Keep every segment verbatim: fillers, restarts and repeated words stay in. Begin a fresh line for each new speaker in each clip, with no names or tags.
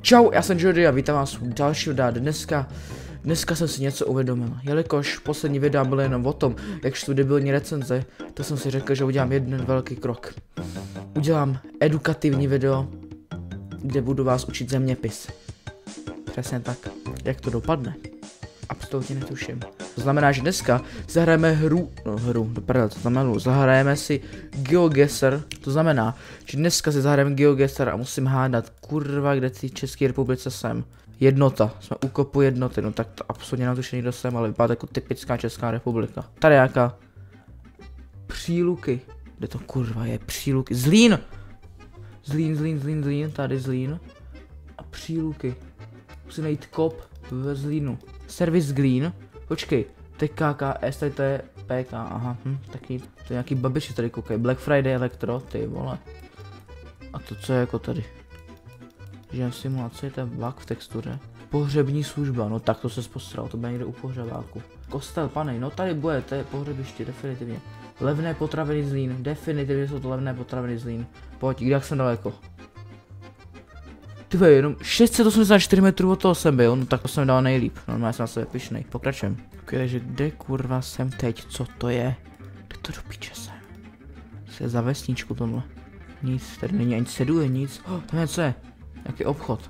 Čau, já jsem Jody a vítám vás u dalšího dát. Dneska, dneska jsem si něco uvědomil. Jelikož poslední videa byly jenom o tom, jak čtu debilní recenze, to jsem si řekl, že udělám jeden velký krok. Udělám edukativní video, kde budu vás učit zeměpis. Přesně tak. Jak to dopadne? Absolutně netuším. To znamená, že dneska zahrajeme hru, no hru, do prdele, to znamená, zahrajeme si GeoGuessr, to znamená, že dneska si zahrajeme GeoGuessr a musím hádat, kurva, kde ty České republice jsem. Jednota, jsme u kopu jednoty, no tak to absolutně netuším, kdo jsem, ale vypadá jako typická Česká republika. Tady jaká? Příluky, kde to kurva je, Příluky, Zlín! Zlín, Zlín, Zlín, Zlín, tady Zlín. A Příluky, musím najít kop ve Zlínu. Servis Green, počkej, to je K K S, tady to je P K, aha, hm, taky, to je nějaký babiši tady koukaj, Black Friday Electro, ty vole. A to co je jako tady? Že simulace, to je bug v textuře. Pohřební služba, no tak to se postral, to bude někde u pohřebáku. Kostel, panej, no tady bude, to je pohřebiště, definitivně. Levné potraviny Zlín, definitivně jsou to levné potraviny Zlín. Pojď, jak jsem daleko? Tyve, jenom šest set osmdesát čtyři metrů od toho jsem byl, no tak to jsem dal nejlíp, no já jsem na sebe pyšnej, pokračujem. Ok, takže kde kurva jsem teď, co to je? Kde to do piče jsem? Co je za vesničku tomhle? Nic, tady není ani cedule, nic, oh, tam je co je? Jaký obchod?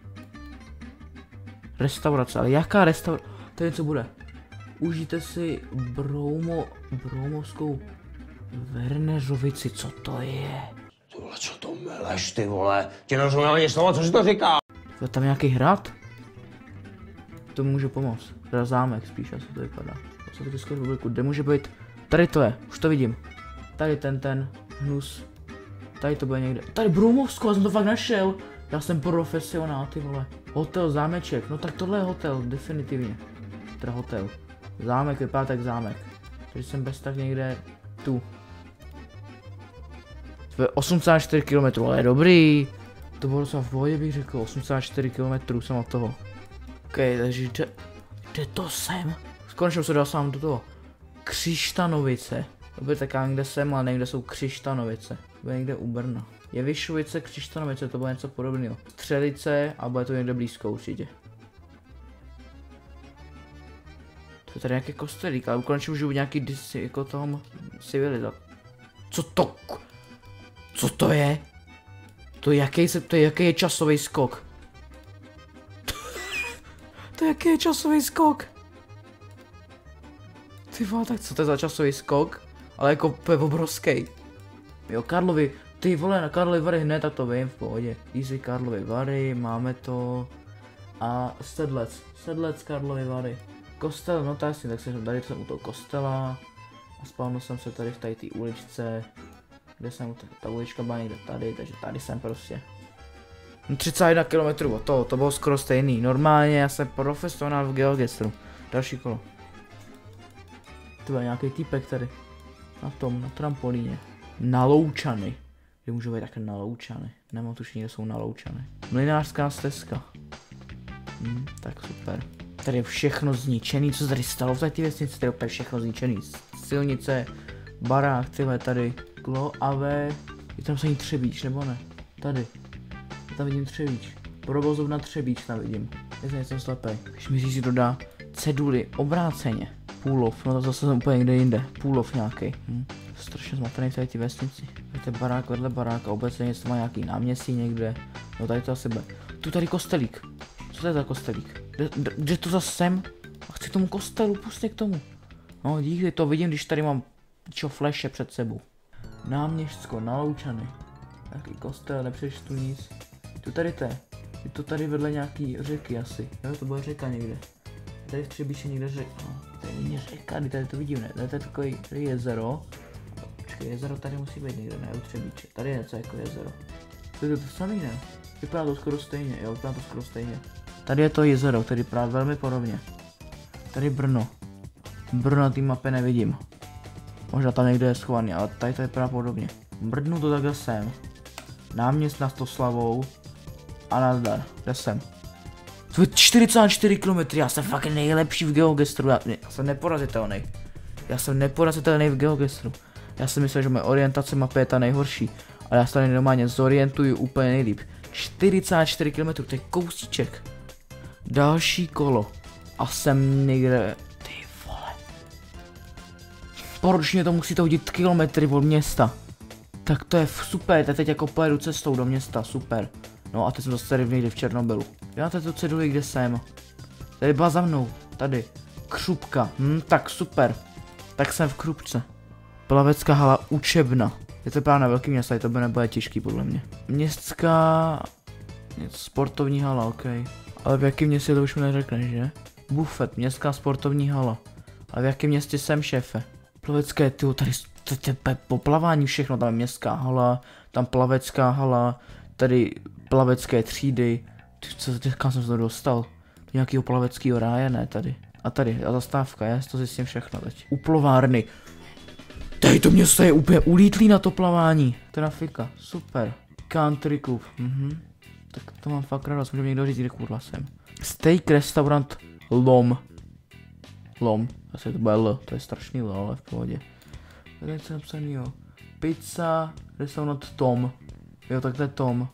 Restaurace, ale jaká restaurace? Tady něco bude. Užijte si broumo, broumovskou Verneřovici, co to je?
Ty vole, co to meleš, ty vole? Ti nerozumím ani slovo, co si to říká?
Je tam nějaký hrad? To může pomoct. Teda zámek spíš, asi to vypadá. Co to Českou republiku, kde může být? Tady to je, už to vidím. Tady ten, ten, hnus. Tady to bude někde. Tady Broumovsko, já jsem to fakt našel. Já jsem profesionál, ty vole. Hotel, zámeček, no tak tohle je hotel, definitivně. Teda hotel. Zámek, vypadá tak zámek. Takže jsem bez tak někde tu. To je osmdesát čtyři kilometrů, ale je dobrý. To bylo docela v pohodě, bych řekl, osmdesát čtyři kilometrů jsem od toho. Ok, takže kde, kde to jsem? Konečně se dal sám do toho. Křištanovice. To bude taká někde jsem, ale někde jsou Křištanovice. To bude někde u Brna. Je Vyšovice, Křištanovice, to bude něco podobného. Střelice a bude to někde blízko určitě. To je tady nějaký kostelík, ale konečně můžu nějaký dis, jako toho civilizace. Co to? Co to je? To je jaký se, to je jaký je časový skok? To je jaký je časový skok? Ty vole, tak co to je za časový skok? Ale jako je obrovský. Jo, Karlovy, ty vole, na Karlovy Vary hned, tak to vím, v pohodě. Easy Karlovy Vary, máme to. A Sedlec, Sedlec Karlovy Vary. Kostel, no to jasně, tak jsem tady jsem u toho kostela. A spavnul jsem se tady v tady té uličce. Kde jsem, ta ulička byla někde tady, takže tady jsem prostě. třicet jedna kilometrů od toho, to bylo skoro stejný. Normálně, já jsem profesionál v GeoGuessru. Další kolo. To byl nějaký týpek tady. Na tom, na trampolíně. Na Loučany. Kde můžu být také na Loučany. Nemám tušení, kde jsou na Loučany. Mlynářská stezka. Hm, tak super. Tady je všechno zničený, co se tady stalo v té vesnici, tady je opět všechno zničený. Silnice, barák, tyhle tady. Klo, ave, je tam saní Třebíč, nebo ne? Tady. Já tam vidím Třebíč. Provozovna Třebíč tam vidím. Jestli nejsem slepý. Když mi říct, dodá ceduly obráceně. Půlov, no to zase jsem úplně někde jinde. Půlov nějaký. Hm. Strašně zmatený v tady ty vesnici. Tady je barák vedle baráka, obecně něco má nějaký náměstí někde. No tady to asi bude. Tu tady kostelík. Co to je za kostelík? Kde, kde to zase jsem? A chci k tomu kostelu, pustě k tomu. No díky, to vidím, když tady mám čo fleše před sebou. Náměstsko, na Loučany. Jaký kostel, nepřečtu nic. Tu tady to je. Je to tady vedle nějaký řeky asi. Jo, to bude řeka někde. Tady v Třebíči někde řeka. No, tady není řeka, tady to vidím, ne? Tady to je takový tady jezero. Počkej, jezero tady musí být někde, ne? U Třebíče. Tady je něco jako jezero. To je to samý, ne? Vypadá to skoro stejně, jo, vypadá to skoro stejně. Tady je to jezero, tady právě velmi podobně. Tady Brno. Brno na té mapě nevidím. Možná tam někde je schovaný, ale tady to je právě podobně. Brnu to takhle jsem. Náměst nad Stoslavou. A nazdar, kde jsem? To je čtyřicet čtyři kilometrů, já jsem fakt nejlepší v GeoGuessru, já, já jsem neporazitelný. Já jsem neporazitelný v GeoGuessru. Já si myslím, že moje orientace mapy je ta nejhorší. Ale já se tady normálně zorientuju úplně nejlíp. čtyřicet čtyři kilometrů, to je kousíček. Další kolo. A jsem někde... Ty vole. Poročně to musíte hodit kilometry od města. Tak to je super, teď jako pojedu cestou do města, super. No a teď jsem zase tady někde v Černobylu. Já teď tu ceduli, kde jsem. Tady byla za mnou, tady. Křupka, hm, tak super. Tak jsem v Krupce. Plavecká hala učebna. Je to právě na velký města, to by nebude těžký podle mě. Městská... Sportovní hala, ok. Ale v jakém městě to už mi neřekneš, že? Bufet, městská sportovní hala. A v jakém městě jsem, šéfe? Plavecké, tyjo, tady je poplavání všechno, tam je městská hala, tam plavecká hala, tady plavecké třídy. Ty, co, kam jsem se to dostal? Do nějakého plaveckého ráje, ne tady. A tady, a zastávka, já to zjistím všechno teď. U plovárny. Tady to město je úplně ulítlý na to plavání. Trafika, super. Country club, mhm. Tak to mám fakt radost, může mi někdo říct, kde kurva jsem. Steak restaurant Lom. Lom, asi to bude L, to je strašný L, ale v pohodě. Tady je napsaný, jo. Pizza, restaurant Tom. Jo, tak to je Tom.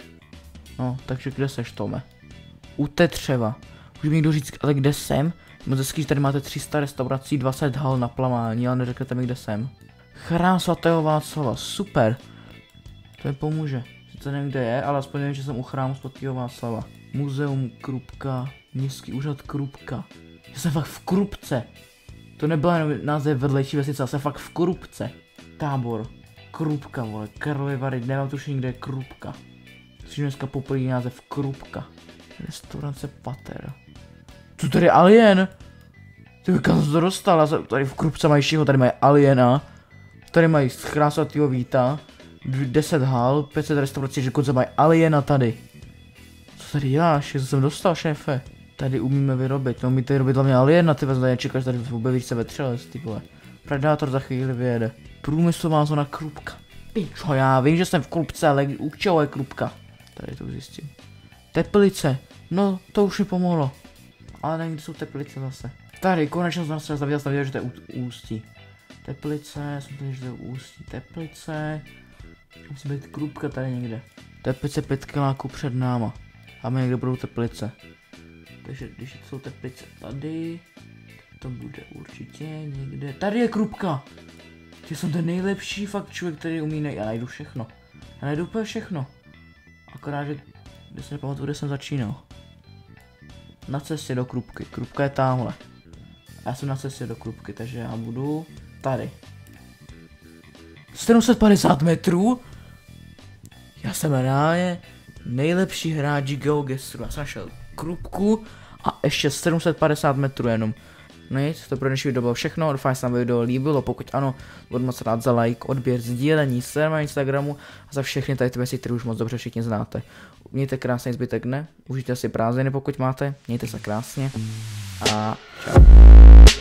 No, takže kde seš, Tome? U Tetřeva. Může mi někdo říct, ale kde jsem? Moc hezký, že tady máte tři sta restaurací, dvacet hal na plavání, ale neřeknete mi, kde jsem. Chrám svatého Václava, super. To mi pomůže. Sice nevím, kde je, ale aspoň nevím, že jsem u chrámu svatého Václava. Muzeum Krupka, městský úřad Krupka. Já jsem fakt v Krupce. To nebyla jenom název vedlejší vesnice, ale jsem fakt v Krupce. Tábor. Krupka, vole, Karlovy Vary, nemám tušení, kde je Krupka. Což dneska poprvé název Krupka. Restaurace Pater. Tu tady je Alien. Ty kam jsem to dostal, tady v Krupce mají šiho, tady mají Aliena. Tady mají chrám svatého Víta. deset hal, pět set restaurací, že dokonce mají Aliena tady. Co tady děláš? Co jsem dostal, šéfe? Tady umíme vyrobit, no umíte vyrobit hlavně Aliena, ty vezme, nečekáš, tady objevíš se ve třelec, ty vole. Predátor za chvíli vyjede. Průmyslová zóna Krupka. Pičo, já vím, že jsem v Krupce, ale u čeho je Krupka? Tady to zjistím. Teplice, no to už mi pomohlo. Ale nevím, kde jsou Teplice zase. Tady, konečně jsem se zavěděl, jsem viděl, že to je u, Ústí. Teplice, jsem viděl, že to je Ústí. Teplice. Musí být Krupka tady někde. Teplice pět kiláků před náma. A my někde budou Teplice. Takže když jsou Teplice tady, to bude určitě někde. Tady je Krupka! Ty jsem ten nejlepší fakt člověk, který umí nej... Já najdu všechno. Já najdu úplně všechno. Akorát, že kde se nepamatuju, kde jsem začínal. Na cestě do Krupky. Krupka je tamhle. Já jsem na cestě do Krupky, takže já budu tady. sedm set padesát metrů? Já jsem reálně nejlepší hráč GeoGuessru. Já jsem našel Krupku a ještě sedm set padesát metrů jenom. No nic, to pro dnešní video bylo všechno, doufám, že se vám video líbilo, pokud ano, budu moc rád za like, odběr, sdílení, sledování na Instagramu a za všechny tady ty věci, které už moc dobře všichni znáte. Mějte krásný zbytek dne, užijte si prázdniny, pokud máte, mějte se krásně a čau.